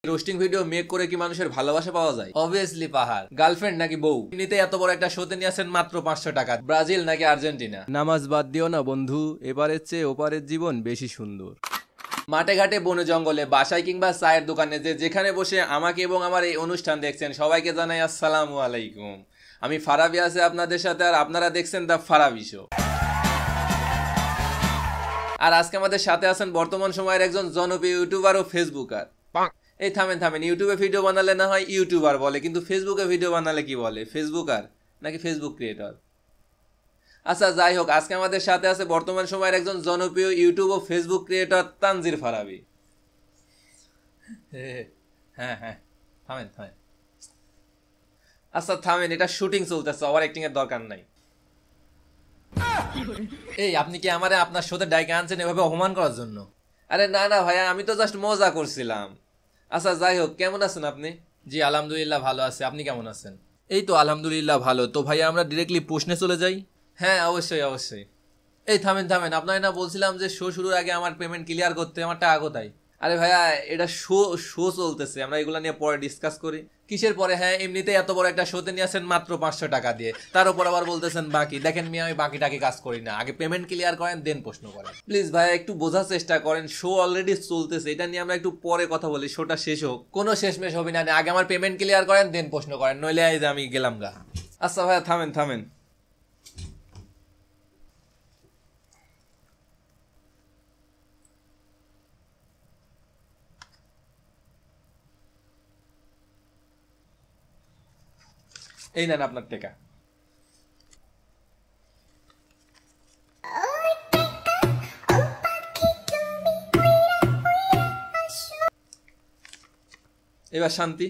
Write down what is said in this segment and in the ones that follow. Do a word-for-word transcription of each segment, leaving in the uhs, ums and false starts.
Roasting video make করে কি মানুষের ভালোবাসা পাওয়া যায়? অবভিয়াসলি পাহাড়। গার্লফ্রেন্ড নাকি বউ? এমনিতে এত বড় একটা শোতে নিয়ে আসেন মাত্র পাঁচশো টাকা। ব্রাজিল নাকি আর্জেন্টিনা? নামাজ বাদ দিও না বন্ধু, এবারের চেয়ে ওপারের জীবন বেশি সুন্দর। মাঠে ঘাটে বনে জঙ্গলে বাসায় কিংবা চায়ের দোকানে যে যেখানে বসে আমাকে এবং আমার এই অনুষ্ঠান দেখছেন সবাইকে জানাই আসসালামু আলাইকুম। আমি ফারাবি আছি আপনাদের সাথে, আর আপনারা দেখছেন দ্য ফারাবি শো। আর আজকে আমাদের সাথে আছেন বর্তমান সময়ের একজন জনপ্রিয় ইউটিউবার ও ফেসবুকার। এই থামেন থামেন, ইউটিউবে ভিডিও বানালে না হয় ইউটিউবার বলে, কিন্তু ফেসবুকে ভিডিও বানালে কি বলে? ফেসবুকার নাকি ফেসবুক ক্রিয়েটর? আচ্ছা যাই হোক, আজকে আমাদের সাথে আছে বর্তমান সময়ের একজন জনপ্রিয় ইউটিউব ও ফেসবুক ক্রিয়েটর তানজির ফারাবি। হ্যাঁ হ্যাঁ থামেন থামেন, আচ্ছা থামেন, এটা শুটিং চলতেছে, ওভার অ্যাক্টিং এর দরকার নাই। এই আপনি কি আমারে আপনার সাথে ডাইকে আনছেন এভাবে অপমান করার জন্য? আরে না না ভাইয়া, আমি তো জাস্ট মজা করছিলাম। আচ্ছা যাই হোক, কেমন আছেন আপনি? জি আলহামদুলিল্লাহ ভালো আছে, আপনি কেমন আছেন? এই তো আলহামদুলিল্লাহ ভালো। তো ভাইয়া আমরা ডিরেক্টলি প্রশ্নে চলে যাই। হ্যাঁ অবশ্যই অবশ্যই। এই থামেন থামেন, আপনার না বলছিলাম যে শো শুরুর আগে আমার পেমেন্ট ক্লিয়ার করতে, আমার টাকা কোথায়? আরে ভাইয়া এটা শো শো চলতেছে, আমরা এগুলো নিয়ে পরে ডিসকাস করি। কিসের পরে? হ্যাঁ এমনিতে এত বড় একটা শোতে নিয়ে আসেন মাত্র পাঁচশো টাকা দিয়ে, তার উপর আবার বলতেছেন বাকি। দেখেন মিয়া, আমি বাকি টাকি কাজ করি না, আগে পেমেন্ট ক্লিয়ার করেন দেন প্রশ্ন করেন। প্লিজ ভাইয়া একটু বোঝার চেষ্টা করেন, শো অলরেডি চলতেছে, এটা নিয়ে আমরা একটু পরে কথা বলি। শোটা শেষ হোক, কোনো শেষমেশ হবে না, আগে আমার পেমেন্ট ক্লিয়ার করেন দেন প্রশ্ন করেন, নইলে এই যে আমি গেলাম গা। আচ্ছা ভাইয়া থামেন থামেন, এই নেন আপনার টাকা। এবার শান্তি?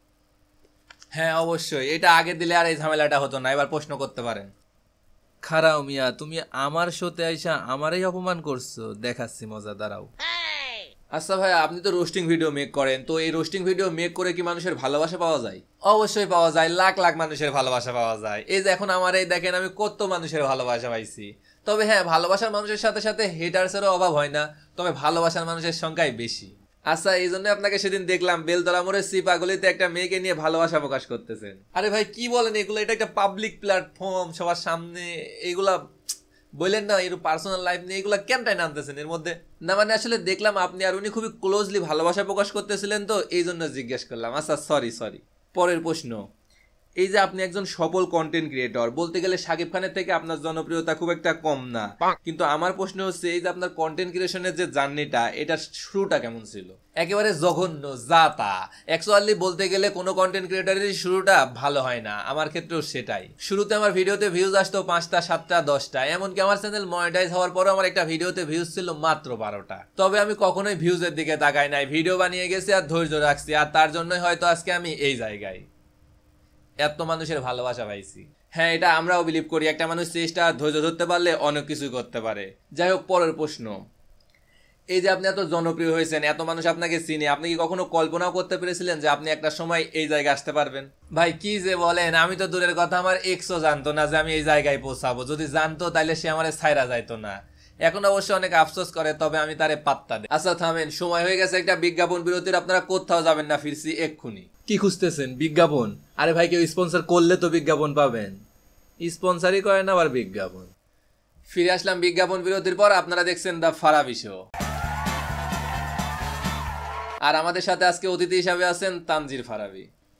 হ্যাঁ অবশ্যই, এটা আগে দিলে আর এই ঝামেলাটা হতো না। এবার প্রশ্ন করতে পারেন। খারাও মিয়া, তুমি আমার শোতে আইসা আমারই অপমান করছো, দেখাচ্ছি মজা, দাঁড়াও। আচ্ছা ভাই, আপনি তো রোস্টিং ভিডিও মেক করেন, তো এই রোস্টিং ভিডিও মেক করে কি মানুষের ভালোবাসা পাওয়া যায়? অবশ্যই পাওয়া যায়, লাখ লাখ মানুষের ভালোবাসা পাওয়া যায়। এই যে এখন আমার এই দেখেন, আমি কত মানুষের ভালোবাসা পাইছি। তবে হ্যাঁ, ভালোবাসার মানুষের সাথে সাথে হেটার্সেরও অভাব হয় না, তবে ভালোবাসার মানুষের সংখ্যাই বেশি। আচ্ছা এই জন্য আপনাকে সেদিন দেখলাম বেলতলা মোড়ের সিপাগলিতে একটা মেয়েকে নিয়ে ভালোবাসা প্রকাশ করতেছেন। আরে ভাই কি বলেন এগুলো? এটা একটা পাবলিক প্ল্যাটফর্ম, সবার সামনে এগুলা বললেন না, এর পার্সোনাল লাইফ নিয়ে এগুলা কেন টাইম আনতেছেন এর মধ্যে? না মানে আসলে দেখলাম আপনি আর উনি খুবই ক্লোজলি ভালোবাসা প্রকাশ করতেছিলেন, তো এই জন্য জিজ্ঞেস করলাম। আচ্ছা সরি সরি। পরের প্রশ্ন, এই যে আপনি একজন সফল কন্টেন্ট ক্রিয়েটর, বলতে গেলে শাকিব খানের থেকে আপনার জনপ্রিয়তা খুব একটা কম না, কিন্তু আমার প্রশ্ন হচ্ছে এই যে আপনার কন্টেন্ট ক্রিয়েশনের যে জার্নিটা, এটার শুরুটা কেমন ছিল? একেবারে জঘন্য, যা তা। অ্যাকচুয়ালি বলতে গেলে কোনো কন্টেন্ট ক্রিয়েটরের শুরুটা ভালো হয় না, আমার ক্ষেত্রেও সেটাই। শুরুতে আমার ভিডিওতে ভিউজ আসতো পাঁচটা সাতটা দশটা, এমনকি আমার চ্যানেল মনিটাইজ হওয়ার পরও আমার একটা ভিডিওতে ভিউজ ছিল মাত্র বারোটা। তবে আমি কখনোই ভিউজের দিকে তাকাই নাই, ভিডিও বানিয়ে গেছি আর ধৈর্য রাখছি, আর তার জন্যই হয়তো আজকে আমি এই জায়গায়, এত মানুষের ভালোবাসা পাইছি। হ্যাঁ এটা আমরাও বিলিভ করি, একটা মানুষ চেষ্টা ধৈর্য ধরতে পারলে অনেক কিছু করতে পারে। যাই হোক, পরের প্রশ্ন, এই যে আপনি এত জনপ্রিয় হয়েছেন, এত মানুষ আপনাকে চিনে, আপনি কি কখনো কল্পনাও করতে পেরেছিলেন যে আপনি একটা সময় এই জায়গায় আসতে পারবেন? ভাই কি যে বলেন, আমি তো দূরের কথা, আমার এক্সও জানতো না যে আমি এই জায়গায় পৌঁছাবো। যদি জানতো তাহলে সে আমার ছাইরা যাইতো না। এখন অবশ্য অনেক আফসোস করে, তবে আমি তারে পাত্তা দিই। আচ্ছা থামেন, সময় হয়ে গেছে একটা বিজ্ঞাপন বিরতির, আপনারা কোথাও যাবেন না, ফিরছি এক্ষুনি। কি খুঁজতেছেন? বিজ্ঞাপন? আরে ভাই কেউ স্পন্সর করলে তো বিজ্ঞাপন পাবেন, স্পন্সরই করে না আবার বিজ্ঞাপন। ফিরে আসলাম বিজ্ঞাপন বিরতির পর, আপনারা দেখছেন দ্য ফারাবি শো। আর আমাদের সাথে আজকে অতিথি হিসাবে আছেন তানজির ফারাবি।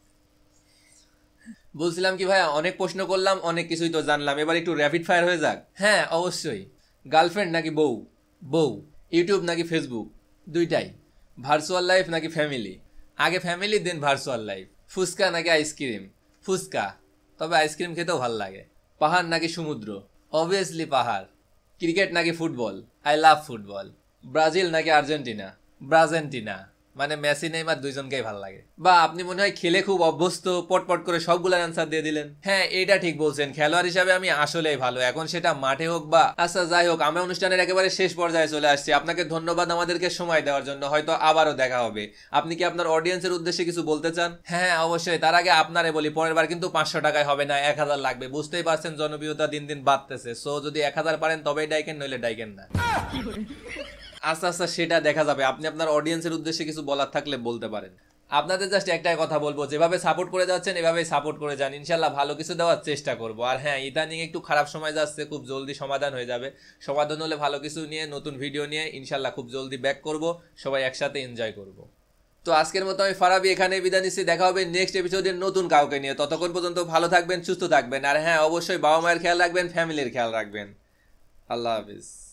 বলছিলাম কি ভাইয়া, অনেক প্রশ্ন করলাম, অনেক কিছুই তো জানলাম, এবার একটু র্যাপিড ফায়ার হয়ে যাক। হ্যাঁ অবশ্যই। গার্লফ্রেন্ড নাকি বউ? বউ। ইউটিউব নাকি ফেসবুক? দুইটাই। ভার্চুয়াল লাইফ নাকি ফ্যামিলি? আগে family then virtual life. Fuchka নাকি আইসক্রিম? ফুচকা, তবে আইসক্রিম খেতেও ভাল লাগে। পাহাড় নাকি সমুদ্র? অবভিয়াসলি পাহাড়। ক্রিকেট নাকি football? I love football. Brazil নাকি আর্জেন্টিনা? ব্রাজেন্টিনা, মানে মেসি নেইমার দুইজনকেই ভালো লাগে। বা আপনি মনে হয় খেলে খুব অভ্যস্ত, পটপট করে সবগুলোর অ্যান্সার দিয়ে দিলেন। হ্যাঁ এটা ঠিক বলছেন, খেলোয়াড় হিসাবে আমি আসলেই ভালো, এখন সেটা মাঠে হোক বা। আচ্ছা যাই হোক, আমরা অনুষ্ঠানের একেবারে শেষ পর্যায়ে চলে আসছি। আপনাকে ধন্যবাদ আমাদেরকে সময় দেওয়ার জন্য, হয়তো আবারও দেখা হবে। আপনি কি আপনার অডিয়েন্সের উদ্দেশ্যে কিছু বলতে চান? হ্যাঁ অবশ্যই, তার আগে আপনারে বলি, পরের বার কিন্তু পাঁচশো টাকায় হবে না, এক হাজার লাগবে। বুঝতেই পারছেন জনপ্রিয়তা দিন দিন বাড়তেছে, সো যদি এক হাজার পারেন তবেই ডাইকেন, নইলে ডাইকেন না। আচ্ছা আচ্ছা সেটা দেখা যাবে, আপনি আপনার অডিয়েন্সের উদ্দেশ্যে কিছু বলার থাকলে বলতে পারেন। আপনাদের জাস্ট একটাই কথা বলবো, যেভাবে সাপোর্ট করে যাচ্ছেন এভাবেই সাপোর্ট করে যান, ইনশাল্লাহ ভালো কিছু দেওয়ার চেষ্টা করব। আর হ্যাঁ, ইদানিং একটু খারাপ সময় যাচ্ছে, খুব জলদি সমাধান হয়ে যাবে। সমাধান হলে ভালো কিছু নিয়ে, নতুন ভিডিও নিয়ে ইনশাল্লাহ খুব জলদি ব্যাক করব, সবাই একসাথে এনজয় করব। তো আজকের মতো আমি ফারাবি এখানে বিদায় নিচ্ছি, দেখা হবে নেক্সট এপিসোডে নতুন কাউকে নিয়ে। ততক্ষণ পর্যন্ত ভালো থাকবেন, সুস্থ থাকবেন, আর হ্যাঁ অবশ্যই বাবা মায়ের খেয়াল রাখবেন, ফ্যামিলির খেয়াল রাখবেন। আল্লাহ হাফিজ।